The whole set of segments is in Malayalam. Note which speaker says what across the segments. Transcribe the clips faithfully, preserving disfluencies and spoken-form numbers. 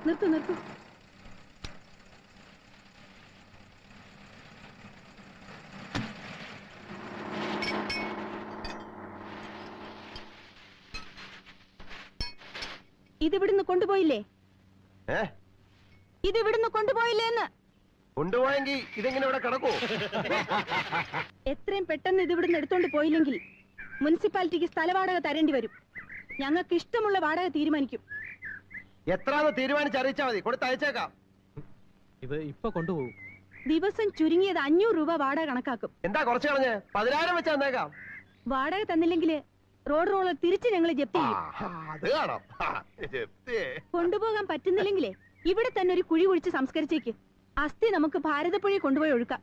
Speaker 1: നിർത്തൂ നിർത്തൂ. ഇതിവിടുന്ന് കൊണ്ടുപോയില്ലേ? ഇതിവിടുന്ന് കൊണ്ടുപോയില്ലേന്ന്?
Speaker 2: കൊണ്ടുപോയെങ്കിൽ ഇതെങ്ങനെ ഇവിടെ കിടക്കൂ?
Speaker 1: എത്രയും പെട്ടെന്ന് ഇതിവിടുന്ന് എടുത്തോണ്ട് പോയില്ലെങ്കിൽ മുനിസിപ്പാലിറ്റിക്ക് സ്ഥലവാടക തരേണ്ടി വരും. ഞങ്ങൾക്ക് ഇഷ്ടമുള്ള വാടക തീരുമാനിക്കും.
Speaker 2: എത്രാന്ന് തീരുമാനിച്ചറിയിച്ചാ മതി, കൊടുത്തയച്ചേക്കാം.
Speaker 3: ഇത് ഇപ്പൊ കൊണ്ടുപോകും.
Speaker 1: ദിവസം ചുരുങ്ങിയത് അഞ്ഞൂറ് രൂപ വാടക കണക്കാക്കും.
Speaker 2: എന്താ കുറച്ച് കളഞ്ഞ്? പതിനായിരം വെച്ച് തന്നേക്കാം.
Speaker 1: വാടക തന്നില്ലെങ്കില് റോഡ് റോളർ തിരിച്ച് ഞങ്ങൾ ജപ്തി
Speaker 2: ചെയ്യും.
Speaker 1: കൊണ്ടുപോകാൻ പറ്റുന്നില്ലെങ്കിലേ ഇവിടെ തന്നെ ഒരു കുഴി കുഴിച്ച് സംസ്കരിച്ചേക്ക്. അസ്ഥി നമുക്ക് ഭാരതപ്പുഴയിൽ കൊണ്ടുപോയി ഒഴുക്കാം.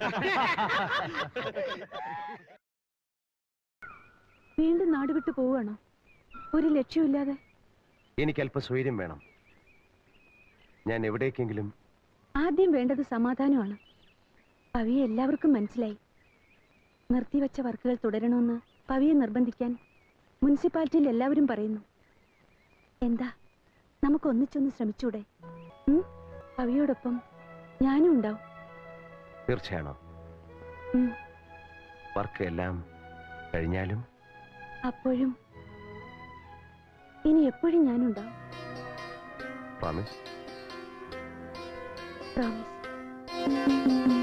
Speaker 1: വീണ്ടും നാട് വിട്ടു പോവുകയാണോ? ഒരു ലക്ഷ്യമില്ലാതെ.
Speaker 2: എനിക്ക് അല്പ സ്വൈര്യം വേണം. ഞാൻ എവിടേക്കെങ്കിലും.
Speaker 1: ആദ്യം വേണ്ടത് സമാധാനമാണ്. പവിയെ എല്ലാവർക്കും മനസ്സിലായി. നിർത്തിവെച്ച വർക്കുകൾ തുടരണമെന്ന് പവിയെ നിർബന്ധിക്കാൻ മുനിസിപ്പാലിറ്റിയിൽ എല്ലാവരും പറയുന്നു. എന്താ, നമുക്ക് ഒന്നിച്ചൊന്ന് ശ്രമിച്ചൂടെ? പവിയോടൊപ്പം ഞാനും ഉണ്ടാവും.
Speaker 2: തീർച്ചയാണോ? വർക്ക് എല്ലാം കഴിഞ്ഞാലും
Speaker 1: അപ്പോഴും ഇനി എപ്പോഴും ഞാനുണ്ടാവും.
Speaker 2: പ്രോമിസ്?
Speaker 1: പ്രോമിസ്.